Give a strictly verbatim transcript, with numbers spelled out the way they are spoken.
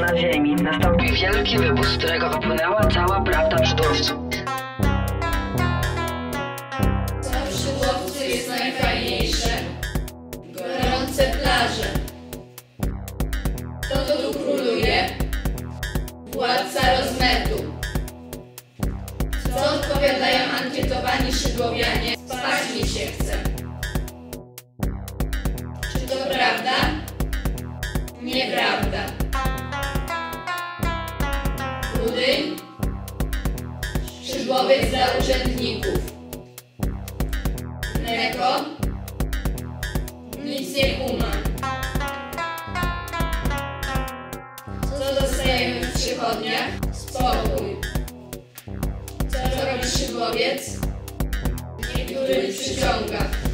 na ziemi nastąpił wielki wybuch, z którego wypłynęła cała prawda przydłowców. Co w Szydłowcu jest najfajniejsze? Gorące plaże. Kto to tu króluje? Władca rozmetu. Co odpowiadają ankietowani szydłowianie? Spać mi się chce. Czy to prawda? Nieprawda. Budyń? Szydłowiec dla urzędników. Mleko? Nic nie kumam. Co dostajemy w przychodniach? Spokój. Co robi szydłowiec? Niektórych przyciąga.